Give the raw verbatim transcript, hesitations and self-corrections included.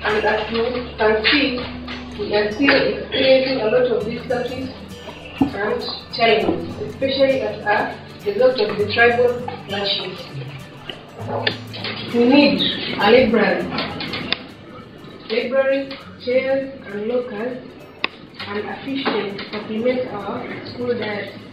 And as you can see, we are still experiencing a lot of difficulties and challenges, especially as a result of the tribal clashes. We need a library, library, chairs and lockers, and efficient supplement our school diet.